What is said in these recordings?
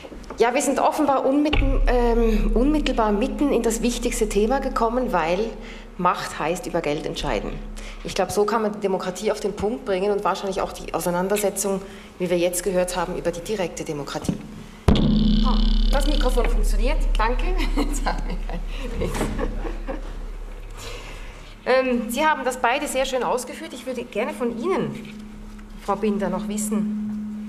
Ja, wir sind offenbar unmittelbar mitten in das wichtigste Thema gekommen, weil Macht heißt über Geld entscheiden. Ich glaube, so kann man die Demokratie auf den Punkt bringen und wahrscheinlich auch die Auseinandersetzung, wie wir jetzt gehört haben, über die direkte Demokratie. Oh, das Mikrofon funktioniert, danke. Jetzt haben wir kein Nichts. Sie haben das beide sehr schön ausgeführt. Ich würde gerne von Ihnen, Frau Binder, noch wissen,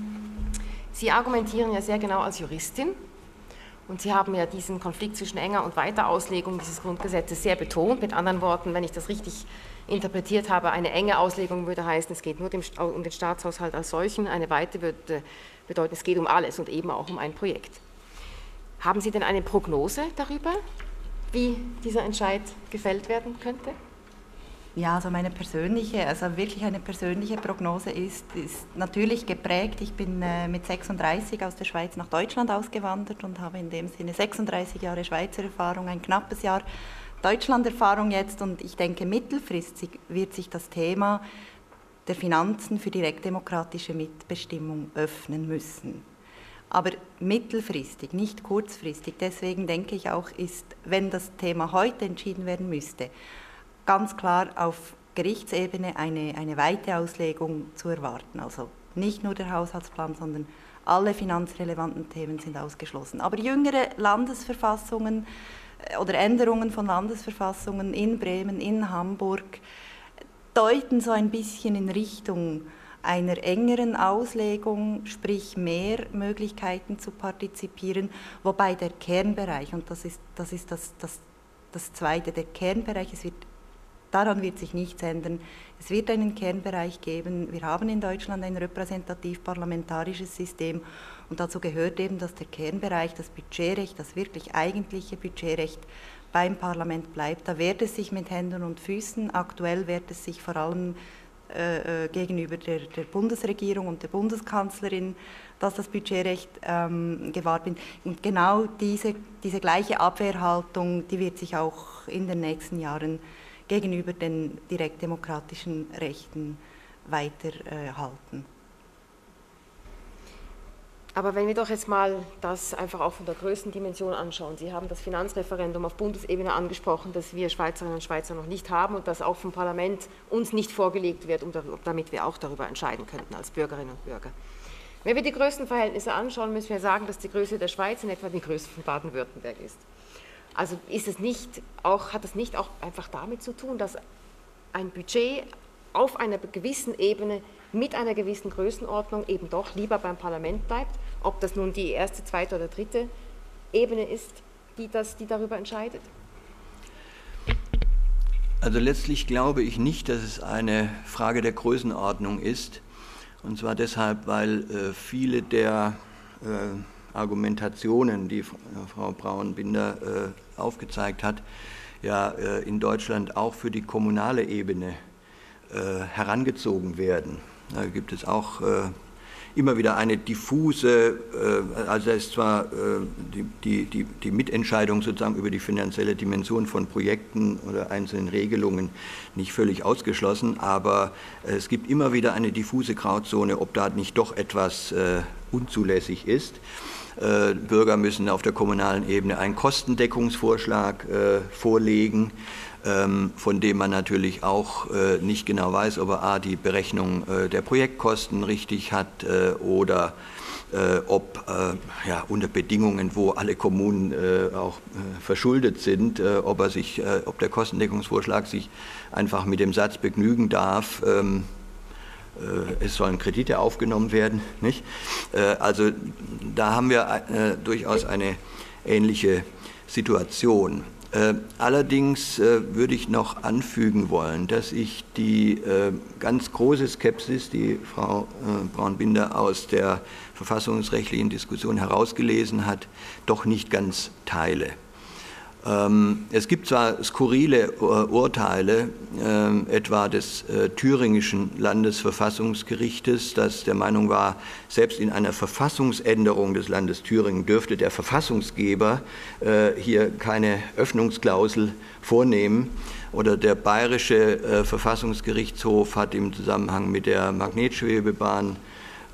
Sie argumentieren ja sehr genau als Juristin und Sie haben ja diesen Konflikt zwischen enger und weiter Auslegung dieses Grundgesetzes sehr betont. Mit anderen Worten, wenn ich das richtig interpretiert habe, eine enge Auslegung würde heißen, es geht nur um den Staatshaushalt als solchen, eine weite würde bedeuten, es geht um alles und eben auch um ein Projekt. Haben Sie denn eine Prognose darüber, wie dieser Entscheid gefällt werden könnte? Ja, also wirklich eine persönliche Prognose ist natürlich geprägt. Ich bin mit 36 aus der Schweiz nach Deutschland ausgewandert und habe in dem Sinne 36 Jahre Schweizer Erfahrung, ein knappes Jahr Deutschland-Erfahrung jetzt. Und ich denke, mittelfristig wird sich das Thema der Finanzen für direktdemokratische Mitbestimmung öffnen müssen. Aber mittelfristig, nicht kurzfristig. Deswegen denke ich auch, wenn das Thema heute entschieden werden müsste, ganz klar auf Gerichtsebene eine weite Auslegung zu erwarten. Also nicht nur der Haushaltsplan, sondern alle finanzrelevanten Themen sind ausgeschlossen. Aber jüngere Landesverfassungen oder Änderungen von Landesverfassungen in Bremen, in Hamburg deuten so ein bisschen in Richtung einer engeren Auslegung, sprich mehr Möglichkeiten zu partizipieren, wobei der Kernbereich, und das ist das Zweite, der Kernbereich, daran wird sich nichts ändern. Es wird einen Kernbereich geben. Wir haben in Deutschland ein repräsentativ-parlamentarisches System und dazu gehört eben, dass der Kernbereich, das Budgetrecht, das wirklich eigentliche Budgetrecht beim Parlament bleibt. Da wehrt es sich mit Händen und Füßen. Aktuell wehrt es sich vor allem gegenüber der Bundesregierung und der Bundeskanzlerin, dass das Budgetrecht gewahrt wird. Und genau diese gleiche Abwehrhaltung, die wird sich auch in den nächsten Jahren gegenüber den direktdemokratischen Rechten weiterhalten. Aber wenn wir doch jetzt mal das einfach auch von der Größendimension anschauen. Sie haben das Finanzreferendum auf Bundesebene angesprochen, das wir Schweizerinnen und Schweizer noch nicht haben und das auch vom Parlament uns nicht vorgelegt wird, damit wir auch darüber entscheiden könnten als Bürgerinnen und Bürger. Wenn wir die Größenverhältnisse anschauen, müssen wir sagen, dass die Größe der Schweiz in etwa die Größe von Baden-Württemberg ist. Also hat es nicht auch einfach damit zu tun, dass ein Budget auf einer gewissen Ebene mit einer gewissen Größenordnung eben doch lieber beim Parlament bleibt, ob das nun die erste, zweite oder dritte Ebene ist, die darüber entscheidet? Also letztlich glaube ich nicht, dass es eine Frage der Größenordnung ist, und zwar deshalb, weil viele der Argumentationen, die Frau Braun-Binder aufgezeigt hat, ja in Deutschland auch für die kommunale Ebene herangezogen werden. Da gibt es auch immer wieder eine diffuse, also es ist zwar die Mitentscheidung sozusagen über die finanzielle Dimension von Projekten oder einzelnen Regelungen nicht völlig ausgeschlossen, aber es gibt immer wieder eine diffuse Grauzone, ob da nicht doch etwas unzulässig ist. Bürger müssen auf der kommunalen Ebene einen Kostendeckungsvorschlag vorlegen, von dem man natürlich auch nicht genau weiß, ob er a. die Berechnung der Projektkosten richtig hat oder ob unter Bedingungen, wo alle Kommunen auch verschuldet sind, ob der Kostendeckungsvorschlag sich einfach mit dem Satz begnügen darf, es sollen Kredite aufgenommen werden, nicht? Also da haben wir durchaus eine ähnliche Situation. Allerdings würde ich noch anfügen wollen, dass ich die ganz große Skepsis, die Frau Braun-Binder aus der verfassungsrechtlichen Diskussion herausgelesen hat, doch nicht ganz teile. Es gibt zwar skurrile Urteile, etwa des thüringischen Landesverfassungsgerichtes, das der Meinung war, selbst in einer Verfassungsänderung des Landes Thüringen dürfte der Verfassungsgeber hier keine Öffnungsklausel vornehmen. Oder der bayerische Verfassungsgerichtshof hat im Zusammenhang mit der Magnetschwebebahn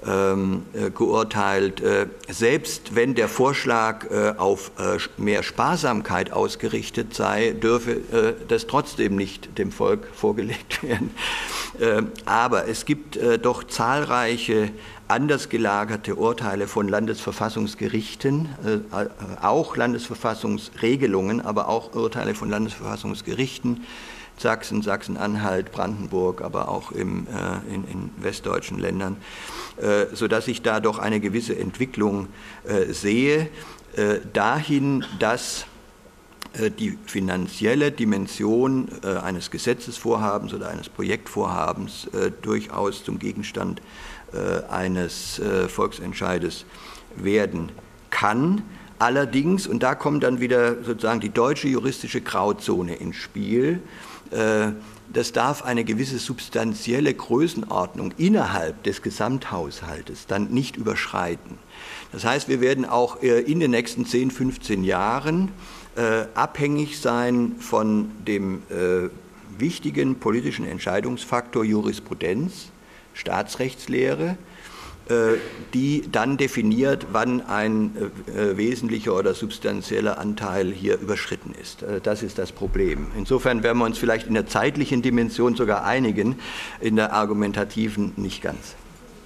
geurteilt, selbst wenn der Vorschlag auf mehr Sparsamkeit ausgerichtet sei, dürfe das trotzdem nicht dem Volk vorgelegt werden. Aber es gibt doch zahlreiche anders gelagerte Urteile von Landesverfassungsgerichten, auch Landesverfassungsregelungen, aber auch Urteile von Landesverfassungsgerichten, Sachsen, Sachsen-Anhalt, Brandenburg, aber auch in westdeutschen Ländern, sodass ich da doch eine gewisse Entwicklung sehe, dahin, dass die finanzielle Dimension eines Gesetzesvorhabens oder eines Projektvorhabens durchaus zum Gegenstand eines Volksentscheides werden kann. Allerdings, und da kommt dann wieder sozusagen die deutsche juristische Grauzone ins Spiel, das darf eine gewisse substanzielle Größenordnung innerhalb des Gesamthaushaltes dann nicht überschreiten. Das heißt, wir werden auch in den nächsten 10, 15 Jahren abhängig sein von dem wichtigen politischen Entscheidungsfaktor Jurisprudenz, Staatsrechtslehre, die dann definiert, wann ein wesentlicher oder substanzieller Anteil hier überschritten ist. Das ist das Problem. Insofern werden wir uns vielleicht in der zeitlichen Dimension sogar einigen, in der argumentativen nicht ganz.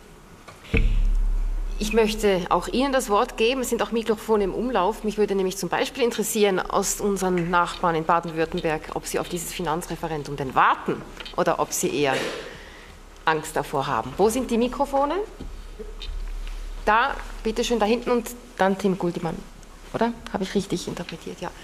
Ich möchte auch Ihnen das Wort geben. Es sind auch Mikrofone im Umlauf. Mich würde nämlich zum Beispiel interessieren aus unseren Nachbarn in Baden-Württemberg, ob sie auf dieses Finanzreferendum denn warten oder ob sie eher Angst davor haben. Wo sind die Mikrofone? Da, bitteschön, da hinten und dann Tim Guldimann. Oder? Habe ich richtig interpretiert? Ja.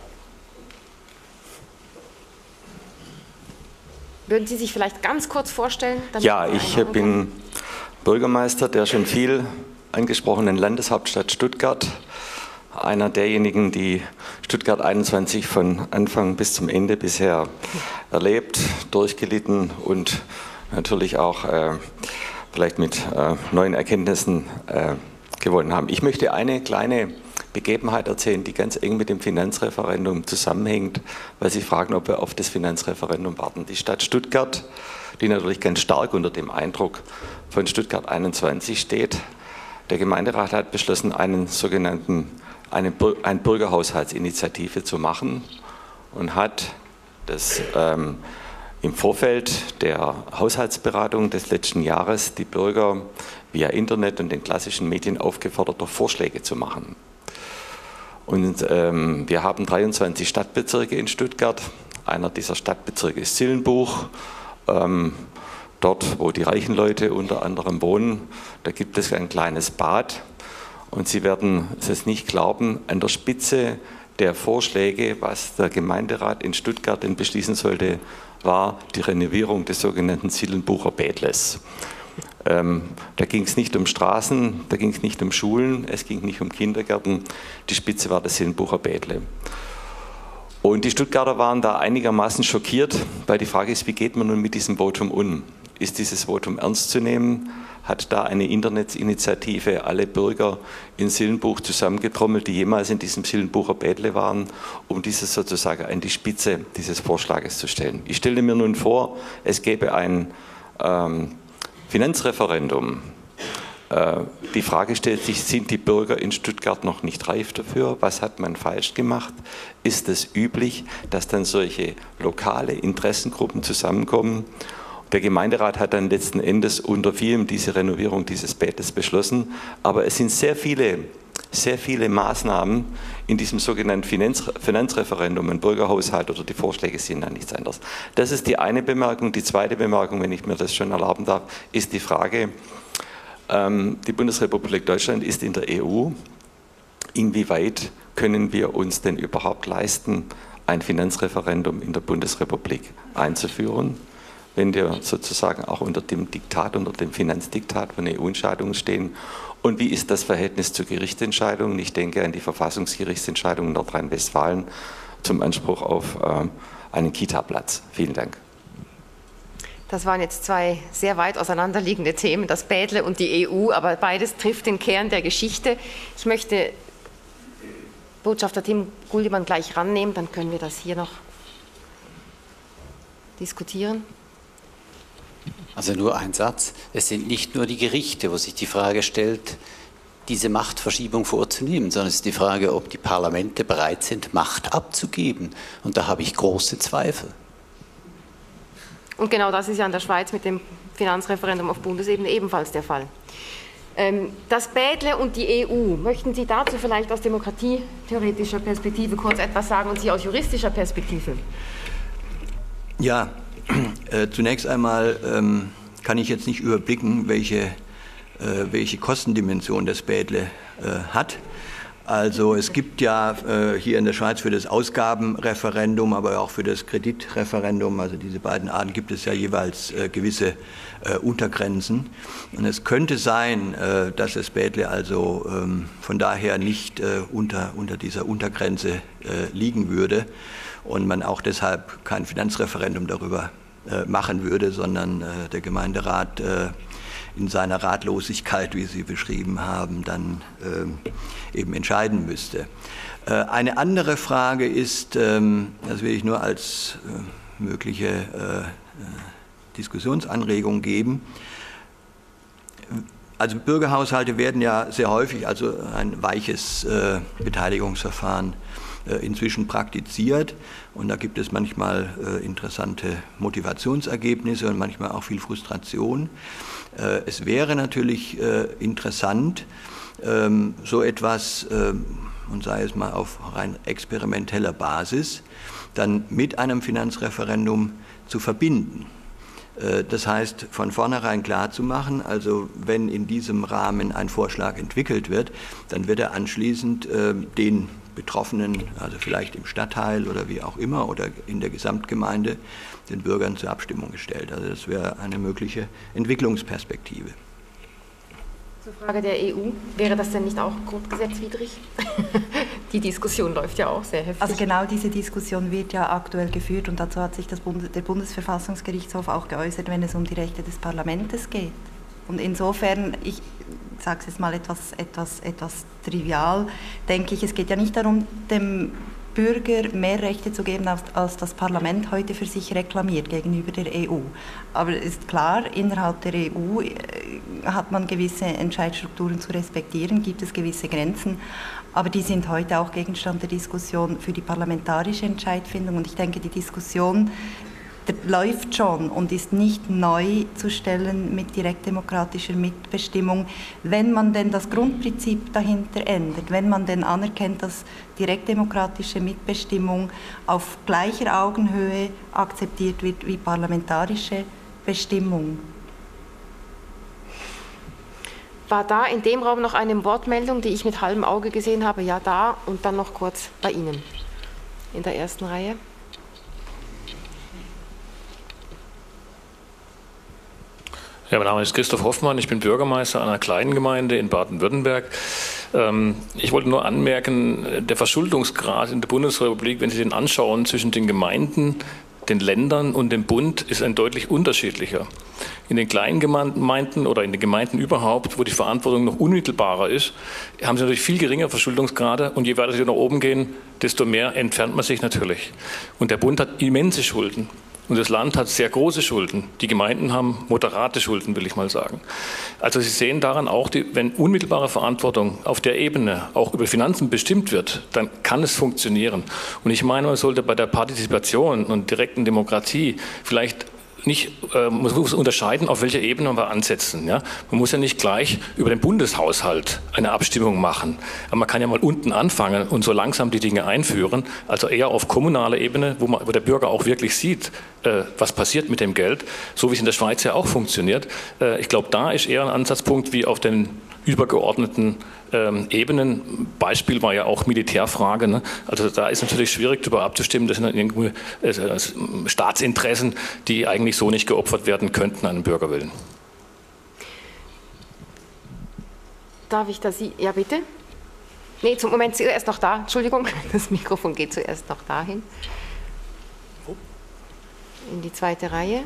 Würden Sie sich vielleicht ganz kurz vorstellen? Ja, ich bin Bürgermeister der schon viel angesprochenen Landeshauptstadt Stuttgart. Einer derjenigen, die Stuttgart 21 von Anfang bis zum Ende bisher erlebt, durchgelitten und natürlich auch vielleicht mit neuen Erkenntnissen gewonnen haben. Ich möchte eine kleine Begebenheit erzählen, die ganz eng mit dem Finanzreferendum zusammenhängt, weil Sie fragen, ob wir auf das Finanzreferendum warten. Die Stadt Stuttgart, die natürlich ganz stark unter dem Eindruck von Stuttgart 21 steht. Der Gemeinderat hat beschlossen, eine Bürgerhaushaltsinitiative zu machen und hat das im Vorfeld der Haushaltsberatung des letzten Jahres die Bürger via Internet und den klassischen Medien aufgefordert, doch Vorschläge zu machen. Und wir haben 23 Stadtbezirke in Stuttgart. Einer dieser Stadtbezirke ist Sillenbuch. Dort, wo die reichen Leute unter anderem wohnen, da gibt es ein kleines Bad. Und Sie werden es nicht glauben, an der Spitze der Vorschläge, was der Gemeinderat in Stuttgart denn beschließen sollte, war die Renovierung des sogenannten Sillenbucher Bädles. Da ging es nicht um Straßen, da ging es nicht um Schulen, es ging nicht um Kindergärten, die Spitze war das Sillenbucher Bädle. Und die Stuttgarter waren da einigermaßen schockiert, weil die Frage ist, wie geht man nun mit diesem Votum um? Ist dieses Votum ernst zu nehmen? Hat da eine Internetinitiative alle Bürger in Sillenbuch zusammengetrommelt, die jemals in diesem Sillenbucher Bädle waren, um dieses sozusagen an die Spitze dieses Vorschlages zu stellen? Ich stelle mir nun vor, es gäbe ein Finanzreferendum. Die Frage stellt sich, sind die Bürger in Stuttgart noch nicht reif dafür? Was hat man falsch gemacht? Ist es üblich, dass dann solche lokale Interessengruppen zusammenkommen? Der Gemeinderat hat dann letzten Endes unter vielem diese Renovierung dieses Bädles beschlossen, aber es sind sehr viele Maßnahmen in diesem sogenannten Finanzreferendum, ein Bürgerhaushalt oder die Vorschläge sind dann nichts anderes. Das ist die eine Bemerkung. Die zweite Bemerkung, wenn ich mir das schon erlauben darf, ist die Frage, die Bundesrepublik Deutschland ist in der EU. Inwieweit können wir uns denn überhaupt leisten, ein Finanzreferendum in der Bundesrepublik einzuführen, wenn wir sozusagen auch unter dem Diktat, unter dem Finanzdiktat von EU-Entscheidungen stehen? Und wie ist das Verhältnis zu Gerichtsentscheidungen? Ich denke an die Verfassungsgerichtsentscheidung in Nordrhein-Westfalen zum Anspruch auf einen Kita-Platz. Vielen Dank. Das waren jetzt zwei sehr weit auseinanderliegende Themen, das Bädle und die EU, aber beides trifft den Kern der Geschichte. Ich möchte Botschafter Tim Guldimann gleich rannehmen, dann können wir das hier noch diskutieren. Also nur ein Satz. Es sind nicht nur die Gerichte, wo sich die Frage stellt, diese Machtverschiebung vorzunehmen, sondern es ist die Frage, ob die Parlamente bereit sind, Macht abzugeben. Und da habe ich große Zweifel. Und genau das ist ja in der Schweiz mit dem Finanzreferendum auf Bundesebene ebenfalls der Fall. Das Bädle und die EU, möchten Sie dazu vielleicht aus demokratietheoretischer Perspektive kurz etwas sagen und Sie aus juristischer Perspektive? Ja, zunächst einmal kann ich jetzt nicht überblicken, welche Kostendimension das Bädle hat. Also es gibt ja hier in der Schweiz für das Ausgabenreferendum, aber auch für das Kreditreferendum, also diese beiden Arten, gibt es ja jeweils gewisse Untergrenzen. Und es könnte sein, dass das Bädle also von daher nicht unter dieser Untergrenze liegen würde und man auch deshalb kein Finanzreferendum darüber machen würde, sondern der Gemeinderat in seiner Ratlosigkeit, wie Sie beschrieben haben, dann eben entscheiden müsste. Eine andere Frage ist, das will ich nur als mögliche Diskussionsanregung geben, also Bürgerhaushalte werden ja sehr häufig, also ein weiches Beteiligungsverfahren inzwischen praktiziert und da gibt es manchmal interessante Motivationsergebnisse und manchmal auch viel Frustration. Es wäre natürlich interessant, so etwas, und sei es mal auf rein experimenteller Basis, dann mit einem Finanzreferendum zu verbinden. Das heißt, von vornherein klar zu machen, also wenn in diesem Rahmen ein Vorschlag entwickelt wird, dann wird er anschließend den Betroffenen, also vielleicht im Stadtteil oder wie auch immer oder in der Gesamtgemeinde, den Bürgern zur Abstimmung gestellt. Also das wäre eine mögliche Entwicklungsperspektive. Zur Frage der EU, wäre das denn nicht auch grundgesetzwidrig? Die Diskussion läuft ja auch sehr heftig. Also genau diese Diskussion wird ja aktuell geführt und dazu hat sich der Bundesverfassungsgerichtshof auch geäußert, wenn es um die Rechte des Parlaments geht. Und insofern, ich sage es jetzt mal etwas trivial, denke ich, es geht ja nicht darum, dem Bürger mehr Rechte zu geben, als das Parlament heute für sich reklamiert gegenüber der EU. Aber es ist klar, innerhalb der EU hat man gewisse Entscheidungsstrukturen zu respektieren, gibt es gewisse Grenzen, aber die sind heute auch Gegenstand der Diskussion für die parlamentarische Entscheidfindung. Und ich denke, die Diskussion läuft schon und ist nicht neu zu stellen mit direktdemokratischer Mitbestimmung, wenn man denn das Grundprinzip dahinter ändert, wenn man denn anerkennt, dass direktdemokratische Mitbestimmung auf gleicher Augenhöhe akzeptiert wird wie parlamentarische Bestimmung. War da in dem Raum noch eine Wortmeldung, die ich mit halbem Auge gesehen habe? Ja, da und dann noch kurz bei Ihnen in der ersten Reihe. Ja, mein Name ist Christoph Hoffmann, ich bin Bürgermeister einer kleinen Gemeinde in Baden-Württemberg. Ich wollte nur anmerken, der Verschuldungsgrad in der Bundesrepublik, wenn Sie den anschauen, zwischen den Gemeinden, den Ländern und dem Bund, ist ein deutlich unterschiedlicher. In den kleinen Gemeinden oder in den Gemeinden überhaupt, wo die Verantwortung noch unmittelbarer ist, haben sie natürlich viel geringer Verschuldungsgrade und je weiter sie nach oben gehen, desto mehr entfernt man sich natürlich. Und der Bund hat immense Schulden. Und das Land hat sehr große Schulden. Die Gemeinden haben moderate Schulden, will ich mal sagen. Also Sie sehen daran auch, wenn unmittelbare Verantwortung auf der Ebene auch über Finanzen bestimmt wird, dann kann es funktionieren. Und ich meine, man sollte bei der Partizipation und direkten Demokratie vielleicht man muss unterscheiden, auf welcher Ebene wir ansetzen. Ja? Man muss ja nicht gleich über den Bundeshaushalt eine Abstimmung machen. Aber man kann ja mal unten anfangen und so langsam die Dinge einführen, also eher auf kommunaler Ebene, wo der Bürger auch wirklich sieht, was passiert mit dem Geld, so wie es in der Schweiz ja auch funktioniert. Ich glaube, da ist eher ein Ansatzpunkt wie auf den übergeordneten Ebenen. Beispiel war ja auch Militärfrage. Ne? Also da ist natürlich schwierig darüber abzustimmen. Das sind dann irgendwie Staatsinteressen, die eigentlich so nicht geopfert werden könnten an den Bürgerwillen. Darf ich das? Ja, bitte? Nee, zum Moment zuerst noch da. Entschuldigung, das Mikrofon geht zuerst noch dahin. In die zweite Reihe.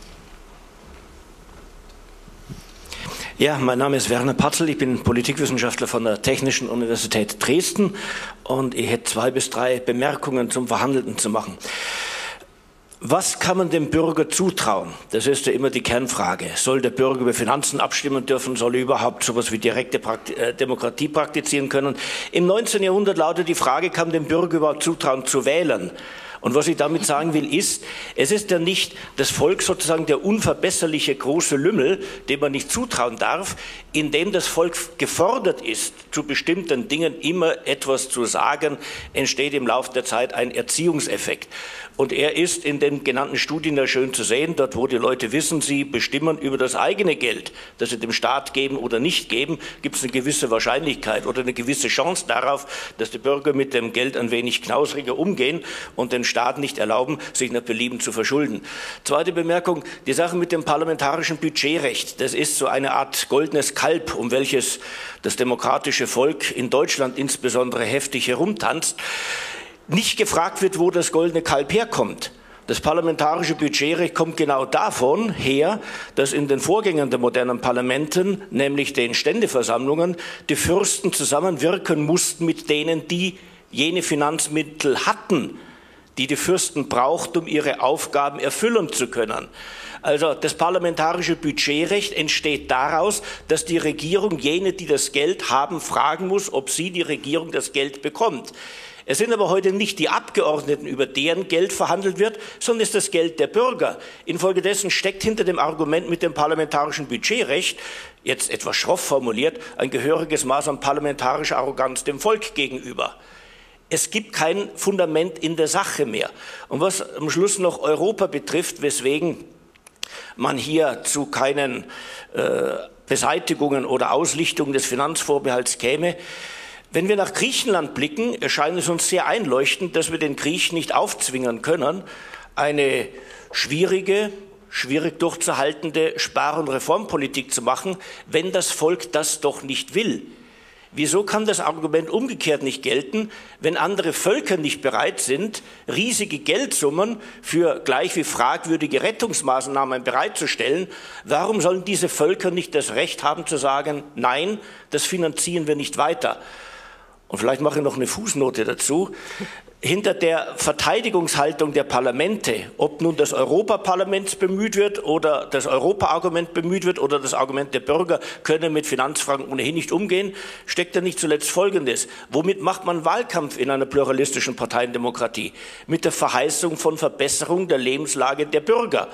Ja, mein Name ist Werner Patzel, ich bin Politikwissenschaftler von der Technischen Universität Dresden und ich hätte 2 bis 3 Bemerkungen zum Verhandelten zu machen. Was kann man dem Bürger zutrauen? Das ist ja immer die Kernfrage. Soll der Bürger über Finanzen abstimmen dürfen? Soll er überhaupt so etwas wie direkte Demokratie praktizieren können? Im 19. Jahrhundert lautet die Frage, kann man dem Bürger überhaupt zutrauen zu wählen? Und was ich damit sagen will, ist, es ist ja nicht das Volk sozusagen der unverbesserliche große Lümmel, dem man nicht zutrauen darf, indem das Volk gefordert ist, zu bestimmten Dingen immer etwas zu sagen, entsteht im Laufe der Zeit ein Erziehungseffekt. Und er ist in den genannten Studien ja schön zu sehen, dort wo die Leute wissen, sie bestimmen über das eigene Geld, das sie dem Staat geben oder nicht geben, gibt es eine gewisse Wahrscheinlichkeit oder eine gewisse Chance darauf, dass die Bürger mit dem Geld ein wenig knausriger umgehen und den Staat nicht erlauben, sich nach Belieben zu verschulden. Zweite Bemerkung, die Sache mit dem parlamentarischen Budgetrecht, das ist so eine Art goldenes Kalb, um welches das demokratische Volk in Deutschland insbesondere heftig herumtanzt. Nicht gefragt wird, wo das goldene Kalb herkommt. Das parlamentarische Budgetrecht kommt genau davon her, dass in den Vorgängern der modernen Parlamenten, nämlich den Ständeversammlungen, die Fürsten zusammenwirken mussten mit denen, die jene Finanzmittel hatten, die die Fürsten brauchten, um ihre Aufgaben erfüllen zu können. Also das parlamentarische Budgetrecht entsteht daraus, dass die Regierung jene, die das Geld haben, fragen muss, ob sie, die Regierung, das Geld bekommt. Es sind aber heute nicht die Abgeordneten, über deren Geld verhandelt wird, sondern es ist das Geld der Bürger. Infolgedessen steckt hinter dem Argument mit dem parlamentarischen Budgetrecht, jetzt etwas schroff formuliert, ein gehöriges Maß an parlamentarischer Arroganz dem Volk gegenüber. Es gibt kein Fundament in der Sache mehr. Und was am Schluss noch Europa betrifft, weswegen man hier zu keinen Beseitigungen oder Auslichtungen des Finanzvorbehalts käme, wenn wir nach Griechenland blicken, erscheint es uns sehr einleuchtend, dass wir den Griechen nicht aufzwingen können, eine schwierig durchzuhaltende Spar- und Reformpolitik zu machen, wenn das Volk das doch nicht will. Wieso kann das Argument umgekehrt nicht gelten, wenn andere Völker nicht bereit sind, riesige Geldsummen für gleich wie fragwürdige Rettungsmaßnahmen bereitzustellen? Warum sollen diese Völker nicht das Recht haben zu sagen, nein, das finanzieren wir nicht weiter? Und vielleicht mache ich noch eine Fußnote dazu. Hinter der Verteidigungshaltung der Parlamente, ob nun das Europaparlament bemüht wird oder das Europa-Argument bemüht wird oder das Argument der Bürger können mit Finanzfragen ohnehin nicht umgehen, steckt ja nicht zuletzt Folgendes. Womit macht man Wahlkampf in einer pluralistischen Parteiendemokratie? Mit der Verheißung von Verbesserung der Lebenslage der Bürger.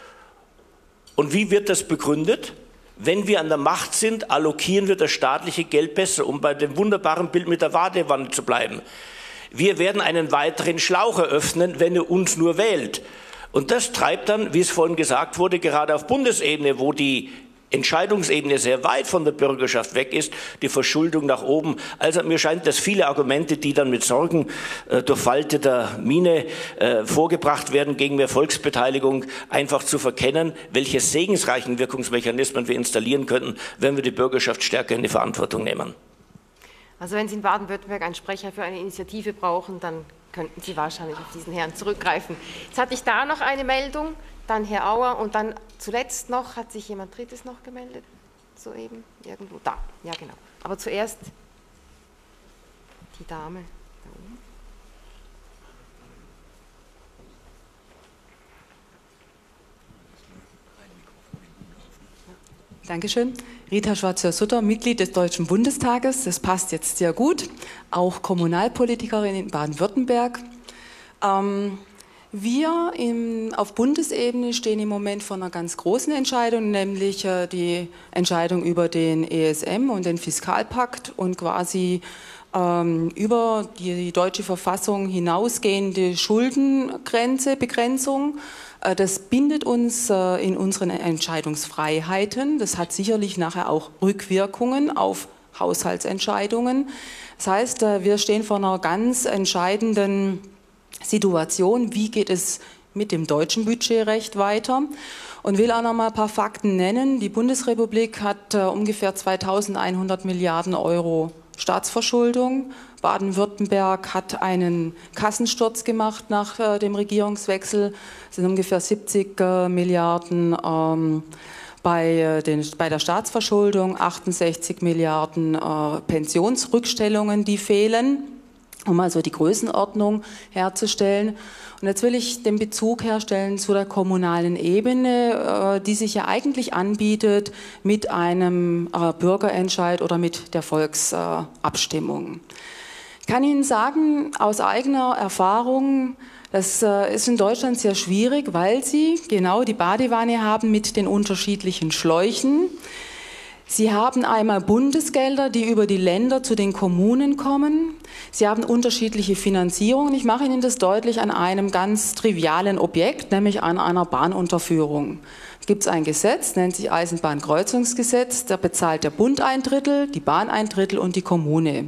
Und wie wird das begründet? Wenn wir an der Macht sind, allokieren wir das staatliche Geld besser, um bei dem wunderbaren Bild mit der Badewanne zu bleiben. Wir werden einen weiteren Schlauch eröffnen, wenn ihr uns nur wählt. Und das treibt dann, wie es vorhin gesagt wurde, gerade auf Bundesebene, wo die Entscheidungsebene sehr weit von der Bürgerschaft weg ist, die Verschuldung nach oben. Also mir scheint, dass viele Argumente, die dann mit Sorgen durchfalteter Miene vorgebracht werden gegen mehr Volksbeteiligung, einfach zu verkennen, welche segensreichen Wirkungsmechanismen wir installieren könnten, wenn wir die Bürgerschaft stärker in die Verantwortung nehmen. Also wenn Sie in Baden-Württemberg einen Sprecher für eine Initiative brauchen, dann könnten Sie wahrscheinlich auf diesen Herrn zurückgreifen. Jetzt hatte ich da noch eine Meldung. Dann Herr Auer und dann zuletzt noch, hat sich jemand Drittes noch gemeldet? Soeben? Irgendwo? Da, ja genau. Aber zuerst die Dame da oben. Dankeschön. Rita Schwarzer-Sutter, Mitglied des Deutschen Bundestages. Das passt jetzt sehr gut. Auch Kommunalpolitikerin in Baden-Württemberg. Wir auf Bundesebene stehen im Moment vor einer ganz großen Entscheidung, nämlich die Entscheidung über den ESM und den Fiskalpakt und quasi über die deutsche Verfassung hinausgehende Begrenzung. Das bindet uns in unseren Entscheidungsfreiheiten. Das hat sicherlich nachher auch Rückwirkungen auf Haushaltsentscheidungen. Das heißt, wir stehen vor einer ganz entscheidenden Situation, wie geht es mit dem deutschen Budgetrecht weiter, und will auch noch mal ein paar Fakten nennen. Die Bundesrepublik hat ungefähr 2.100 Milliarden Euro Staatsverschuldung. Baden-Württemberg hat einen Kassensturz gemacht nach dem Regierungswechsel. Es sind ungefähr 70 Milliarden bei der Staatsverschuldung, 68 Milliarden Pensionsrückstellungen, die fehlen. um also die Größenordnung herzustellen. Und jetzt will ich den Bezug herstellen zu der kommunalen Ebene, die sich ja eigentlich anbietet mit einem Bürgerentscheid oder mit der Volksabstimmung. Ich kann Ihnen sagen, aus eigener Erfahrung, das ist in Deutschland sehr schwierig, weil Sie genau die Badewanne haben mit den unterschiedlichen Schläuchen. Sie haben einmal Bundesgelder, die über die Länder zu den Kommunen kommen. Sie haben unterschiedliche Finanzierungen. Ich mache Ihnen das deutlich an einem ganz trivialen Objekt, nämlich an einer Bahnunterführung. Da gibt es ein Gesetz, nennt sich Eisenbahnkreuzungsgesetz. Da bezahlt der Bund ein Drittel, die Bahn ein Drittel und die Kommune.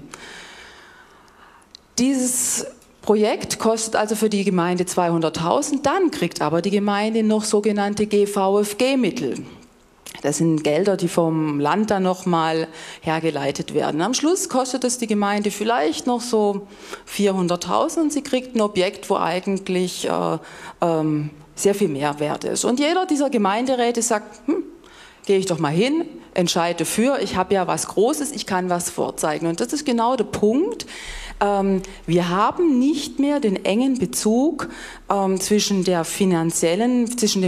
Dieses Projekt kostet also für die Gemeinde 200.000, dann kriegt aber die Gemeinde noch sogenannte GVFG-Mittel. Das sind Gelder, die vom Land dann nochmal hergeleitet werden. Am Schluss kostet es die Gemeinde vielleicht noch so 400.000 und sie kriegt ein Objekt, wo eigentlich sehr viel mehr wert ist. Und jeder dieser Gemeinderäte sagt, gehe ich doch mal hin, entscheide für, ich habe ja was Großes, ich kann was vorzeigen. Und das ist genau der Punkt. Wir haben nicht mehr den engen Bezug zwischen dem finanziellen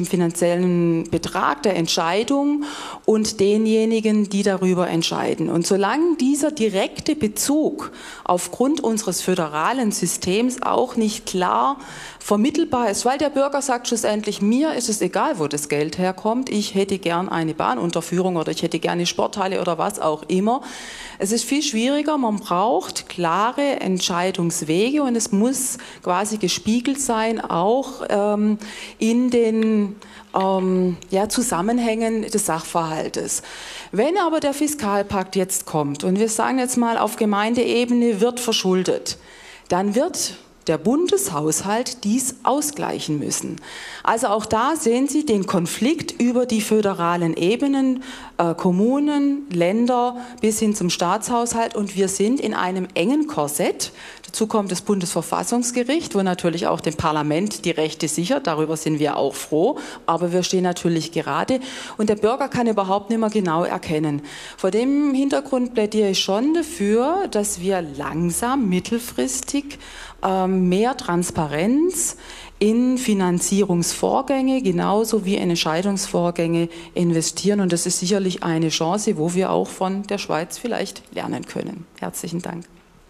Betrag der Entscheidung und denjenigen, die darüber entscheiden. Und solange dieser direkte Bezug aufgrund unseres föderalen Systems auch nicht klar vermittelbar ist, weil der Bürger sagt schlussendlich, mir ist es egal, wo das Geld herkommt, ich hätte gern eine Bahnunterführung oder ich hätte gerne eine Sporthalle oder was auch immer. Es ist viel schwieriger, man braucht klare Entscheidungswege und es muss quasi gespiegelt sein, auch in den Zusammenhängen des Sachverhaltes. Wenn aber der Fiskalpakt jetzt kommt und wir sagen jetzt mal, auf Gemeindeebene wird verschuldet, dann wird der Bundeshaushalt dies ausgleichen müssen. Also auch da sehen Sie den Konflikt über die föderalen Ebenen, Kommunen, Länder bis hin zum Staatshaushalt und wir sind in einem engen Korsett. Dazu kommt das Bundesverfassungsgericht, wo natürlich auch dem Parlament die Rechte sichert, darüber sind wir auch froh, aber wir stehen natürlich gerade und der Bürger kann überhaupt nicht mehr genau erkennen. Vor dem Hintergrund plädiere ich schon dafür, dass wir langsam, mittelfristig mehr Transparenz in Finanzierungsvorgänge genauso wie in Entscheidungsvorgänge investieren. Und das ist sicherlich eine Chance, wo wir auch von der Schweiz vielleicht lernen können. Herzlichen Dank.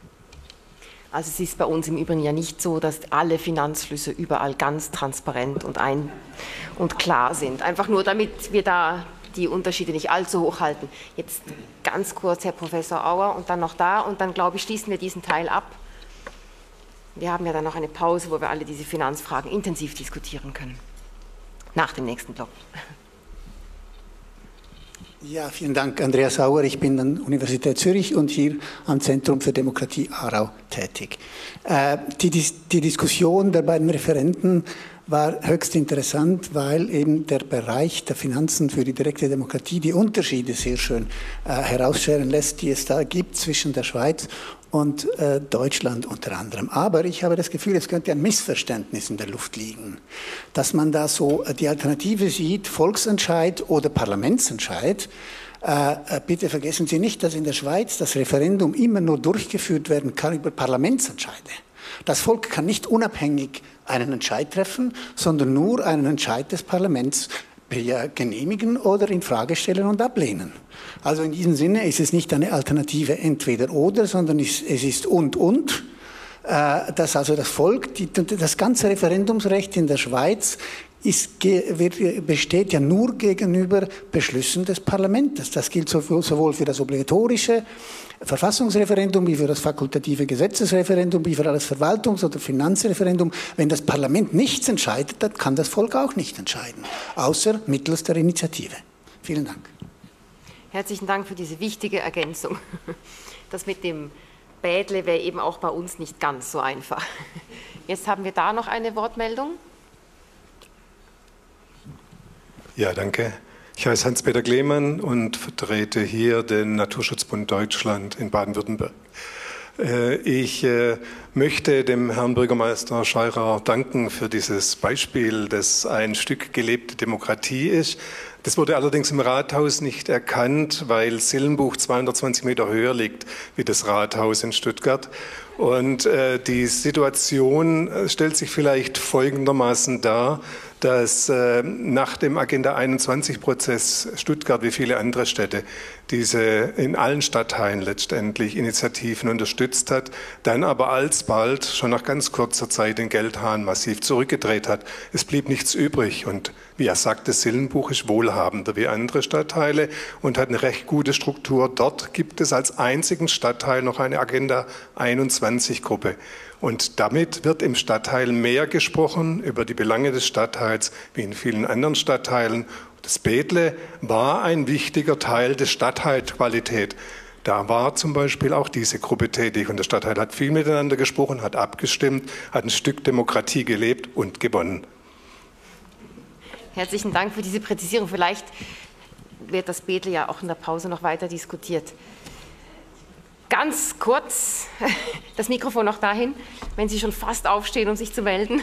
Also es ist bei uns im Übrigen ja nicht so, dass alle Finanzflüsse überall ganz transparent und klar sind. Einfach nur, damit wir da die Unterschiede nicht allzu hoch halten. Jetzt ganz kurz, Herr Professor Auer, und dann noch da. Und dann, glaube ich, schließen wir diesen Teil ab. Wir haben ja dann noch eine Pause, wo wir alle diese Finanzfragen intensiv diskutieren können. Nach dem nächsten Block. Ja, vielen Dank, Andreas Auer. Ich bin an der Universität Zürich und hier am Zentrum für Demokratie Aarau tätig. Die Diskussion der beiden Referenten war höchst interessant, weil eben der Bereich der Finanzen für die direkte Demokratie die Unterschiede sehr schön herausscheren lässt, die es da gibt zwischen der Schweiz und Deutschland unter anderem. Aber ich habe das Gefühl, es könnte ein Missverständnis in der Luft liegen, dass man da so die Alternative sieht, Volksentscheid oder Parlamentsentscheid. Bitte vergessen Sie nicht, dass in der Schweiz das Referendum immer nur durchgeführt werden kann über Parlamentsentscheide. Das Volk kann nicht unabhängig einen Entscheid treffen, sondern nur einen Entscheid des Parlaments genehmigen oder in Frage stellen und ablehnen. Also in diesem Sinne ist es nicht eine Alternative entweder oder, sondern es ist und. Dass also das Volk, das ganze Referendumsrecht in der Schweiz besteht ja nur gegenüber Beschlüssen des Parlaments. Das gilt sowohl für das obligatorische Verfassungsreferendum wie für das fakultative Gesetzesreferendum wie für das Verwaltungs- oder Finanzreferendum. Wenn das Parlament nichts entscheidet, dann kann das Volk auch nicht entscheiden, außer mittels der Initiative. Vielen Dank. Herzlichen Dank für diese wichtige Ergänzung. Das mit dem Bädle wäre eben auch bei uns nicht ganz so einfach. Jetzt haben wir da noch eine Wortmeldung. Ja, danke. Ich heiße Hans-Peter Klemann und vertrete hier den Naturschutzbund Deutschland in Baden-Württemberg. Ich möchte dem Herrn Bürgermeister Scheurer danken für dieses Beispiel, das ein Stück gelebte Demokratie ist. Das wurde allerdings im Rathaus nicht erkannt, weil Sillenbuch 220 Meter höher liegt wie das Rathaus in Stuttgart. Und die Situation stellt sich vielleicht folgendermaßen dar, dass nach dem Agenda 21-Prozess Stuttgart wie viele andere Städte diese in allen Stadtteilen letztendlich Initiativen unterstützt hat, dann aber alsbald schon nach ganz kurzer Zeit den Geldhahn massiv zurückgedreht hat. Es blieb nichts übrig und wie er sagte, Sillenbuch ist wohlhabender wie andere Stadtteile und hat eine recht gute Struktur. Dort gibt es als einzigen Stadtteil noch eine Agenda 21-Gruppe. Und damit wird im Stadtteil mehr gesprochen über die Belange des Stadtteils wie in vielen anderen Stadtteilen. Das Bethle war ein wichtiger Teil der Stadtteilqualität. Da war zum Beispiel auch diese Gruppe tätig und der Stadtteil hat viel miteinander gesprochen, hat abgestimmt, hat ein Stück Demokratie gelebt und gewonnen. Herzlichen Dank für diese Präzisierung. Vielleicht wird das Bethle ja auch in der Pause noch weiter diskutiert. Ganz kurz, das Mikrofon noch dahin, wenn Sie schon fast aufstehen, um sich zu melden.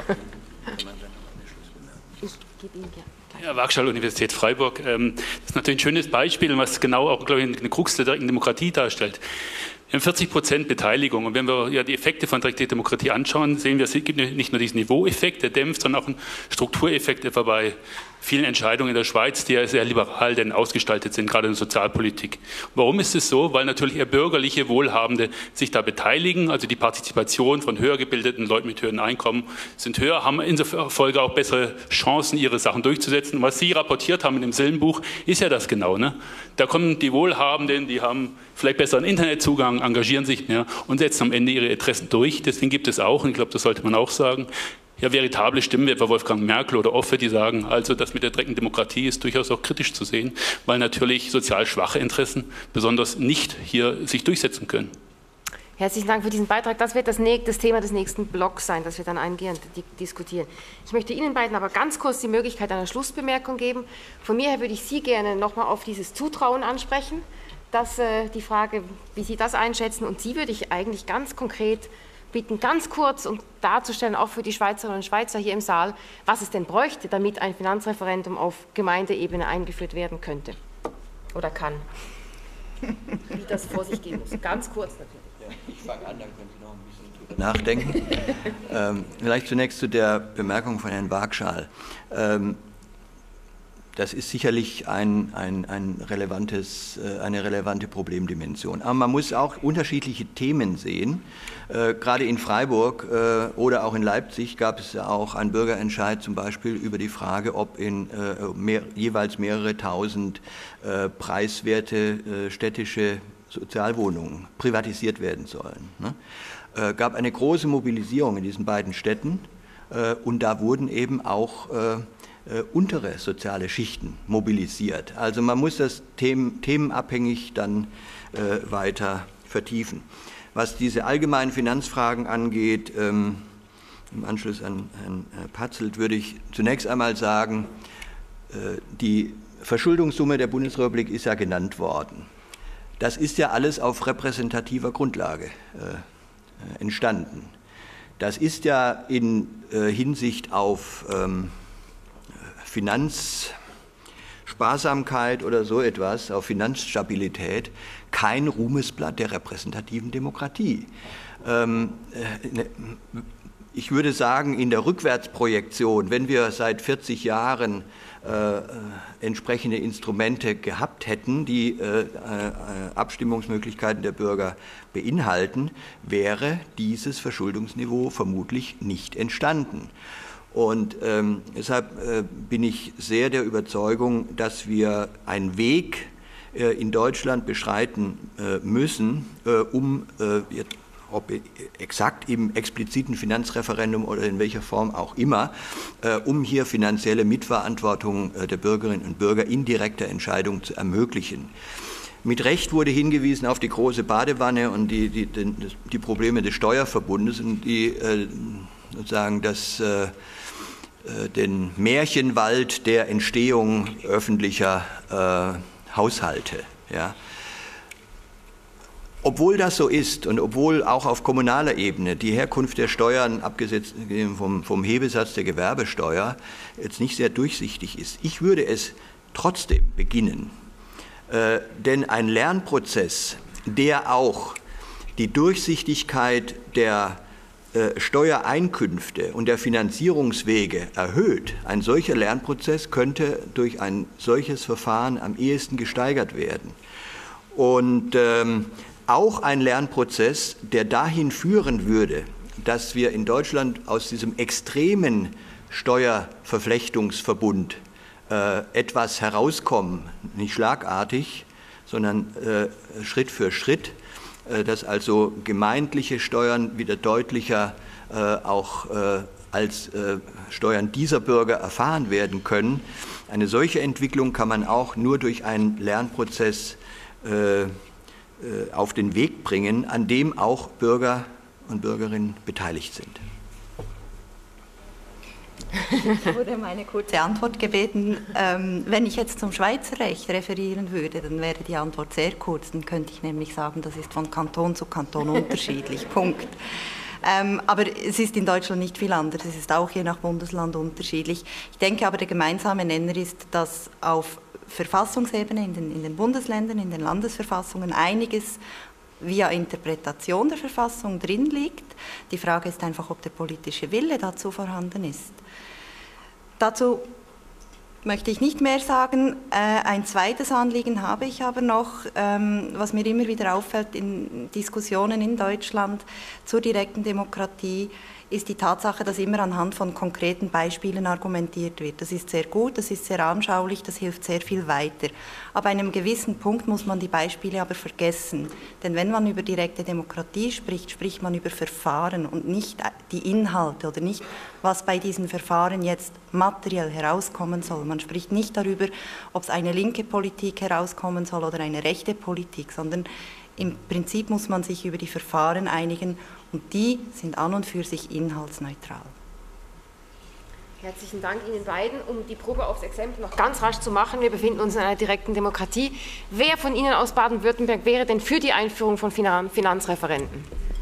Ich gebe Ihnen gerne. Ja, Waagschal, Universität Freiburg. Das ist natürlich ein schönes Beispiel, was genau auch, glaube ich, eine Krux der direkten Demokratie darstellt. Wir haben 40% Beteiligung und wenn wir ja die Effekte von direkter Demokratie anschauen, sehen wir, es gibt nicht nur diesen Niveaueffekt, der dämpft, sondern auch einen Struktureffekt etwa bei vielen Entscheidungen in der Schweiz, die ja sehr liberal denn ausgestaltet sind, gerade in der Sozialpolitik. Warum ist es so? Weil natürlich eher bürgerliche Wohlhabende sich da beteiligen, also die Partizipation von höher gebildeten Leuten mit höheren Einkommen sind höher, haben in der Folge auch bessere Chancen, ihre Sachen durchzusetzen. Und was Sie rapportiert haben in dem Sillenbuch, ist ja das genau. Ne? Da kommen die Wohlhabenden, die haben vielleicht besseren Internetzugang, engagieren sich mehr und setzen am Ende ihre Interessen durch. Deswegen gibt es auch, und ich glaube, das sollte man auch sagen, ja, veritable Stimmen wie etwa Wolfgang Merkel oder Offe, die sagen, also das mit der direkten Demokratie ist durchaus auch kritisch zu sehen, weil natürlich sozial schwache Interessen besonders nicht hier sich durchsetzen können. Herzlichen Dank für diesen Beitrag. Das wird das Thema des nächsten Blogs sein, das wir dann eingehend diskutieren. Ich möchte Ihnen beiden aber ganz kurz die Möglichkeit einer Schlussbemerkung geben. Von mir her würde ich Sie gerne nochmal auf dieses Zutrauen ansprechen, dass die Frage, wie Sie das einschätzen, und Sie würde ich eigentlich ganz konkret bitten, ganz kurz um darzustellen, auch für die Schweizerinnen und Schweizer hier im Saal, was es denn bräuchte, damit ein Finanzreferendum auf Gemeindeebene eingeführt werden könnte oder kann. Wie das vor sich gehen muss. Ganz kurz natürlich. Ja, ich fange an, dann können Sie noch ein bisschen drüber nachdenken. Vielleicht zunächst zu der Bemerkung von Herrn Waagschal. Das ist sicherlich eine relevante Problemdimension. Aber man muss auch unterschiedliche Themen sehen. Gerade in Freiburg oder auch in Leipzig gab es ja auch einen Bürgerentscheid zum Beispiel über die Frage, ob in jeweils mehrere tausend preiswerte städtische Sozialwohnungen privatisiert werden sollen. Ne? Gab eine große Mobilisierung in diesen beiden Städten und da wurden eben auch untere soziale Schichten mobilisiert. Also man muss das themenabhängig dann weiter vertiefen. Was diese allgemeinen Finanzfragen angeht, im Anschluss an Herrn Patzelt, würde ich zunächst einmal sagen, die Verschuldungssumme der Bundesrepublik ist ja genannt worden. Das ist ja alles auf repräsentativer Grundlage entstanden. Das ist ja in Hinsicht auf Finanzsparsamkeit oder so etwas, auf Finanzstabilität, kein Ruhmesblatt der repräsentativen Demokratie. Ich würde sagen, in der Rückwärtsprojektion, wenn wir seit 40 Jahren entsprechende Instrumente gehabt hätten, die Abstimmungsmöglichkeiten der Bürger beinhalten, wäre dieses Verschuldungsniveau vermutlich nicht entstanden. Und deshalb bin ich sehr der Überzeugung, dass wir einen Weg in Deutschland beschreiten müssen, um, ob exakt im expliziten Finanzreferendum oder in welcher Form auch immer, um hier finanzielle Mitverantwortung der Bürgerinnen und Bürger in direkter Entscheidung zu ermöglichen. Mit Recht wurde hingewiesen auf die große Badewanne und die Probleme des Steuerverbundes und die sozusagen den Märchenwald der Entstehung öffentlicher Haushalte. Ja. Obwohl das so ist und obwohl auch auf kommunaler Ebene die Herkunft der Steuern, abgesehen vom Hebesatz der Gewerbesteuer, jetzt nicht sehr durchsichtig ist, ich würde es trotzdem beginnen. Denn ein Lernprozess, der auch die Durchsichtigkeit der Steuereinkünfte und der Finanzierungswege erhöht, ein solcher Lernprozess könnte durch ein solches Verfahren am ehesten gesteigert werden. Und auch ein Lernprozess, der dahin führen würde, dass wir in Deutschland aus diesem extremen Steuerverflechtungsverbund etwas herauskommen, nicht schlagartig, sondern Schritt für Schritt, dass also gemeindliche Steuern wieder deutlicher auch als Steuern dieser Bürger erfahren werden können. Eine solche Entwicklung kann man auch nur durch einen Lernprozess auf den Weg bringen, an dem auch Bürger und Bürgerinnen beteiligt sind. Ich wurde um eine kurze Antwort gebeten. Wenn ich jetzt zum Schweizer Recht referieren würde, dann wäre die Antwort sehr kurz. Dann könnte ich nämlich sagen, das ist von Kanton zu Kanton unterschiedlich. Punkt. Aber es ist in Deutschland nicht viel anders. Es ist auch je nach Bundesland unterschiedlich. Ich denke aber, der gemeinsame Nenner ist, dass auf Verfassungsebene in den Bundesländern, in den Landesverfassungen einiges via Interpretation der Verfassung drin liegt. Die Frage ist einfach, ob der politische Wille dazu vorhanden ist. Dazu möchte ich nicht mehr sagen. Ein zweites Anliegen habe ich aber noch, was mir immer wieder auffällt in Diskussionen in Deutschland zur direkten Demokratie, ist die Tatsache, dass immer anhand von konkreten Beispielen argumentiert wird. Das ist sehr gut, das ist sehr anschaulich, das hilft sehr viel weiter. Ab einem gewissen Punkt muss man die Beispiele aber vergessen. Denn wenn man über direkte Demokratie spricht, spricht man über Verfahren und nicht die Inhalte oder nicht, was bei diesen Verfahren jetzt materiell herauskommen soll. Man spricht nicht darüber, ob es eine linke Politik herauskommen soll oder eine rechte Politik, sondern im Prinzip muss man sich über die Verfahren einigen und die sind an und für sich inhaltsneutral. Herzlichen Dank Ihnen beiden. Um die Probe aufs Exempel noch ganz rasch zu machen, wir befinden uns in einer direkten Demokratie. Wer von Ihnen aus Baden-Württemberg wäre denn für die Einführung von Finanzreferenten?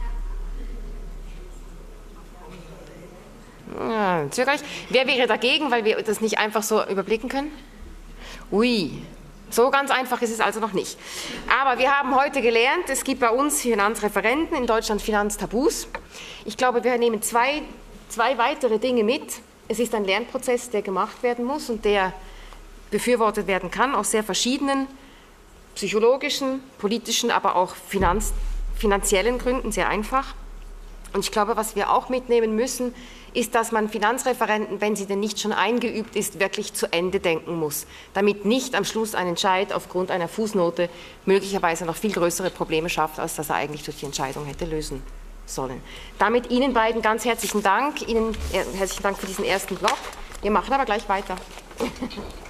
Ja, zögerlich. Wer wäre dagegen, weil wir das nicht einfach so überblicken können? Ui. So ganz einfach ist es also noch nicht. Aber wir haben heute gelernt, es gibt bei uns Finanzreferenten, in Deutschland Finanztabus. Ich glaube, wir nehmen zwei weitere Dinge mit. Es ist ein Lernprozess, der gemacht werden muss und der befürwortet werden kann, aus sehr verschiedenen psychologischen, politischen, aber auch finanziellen Gründen, sehr einfach. Und ich glaube, was wir auch mitnehmen müssen, ist, dass man Finanzreferenten, wenn sie denn nicht schon eingeübt ist, wirklich zu Ende denken muss, damit nicht am Schluss ein Entscheid aufgrund einer Fußnote möglicherweise noch viel größere Probleme schafft, als dass er eigentlich durch die Entscheidung hätte lösen sollen. Damit Ihnen beiden ganz herzlichen Dank. Ihnen herzlichen Dank für diesen ersten Block. Wir machen aber gleich weiter.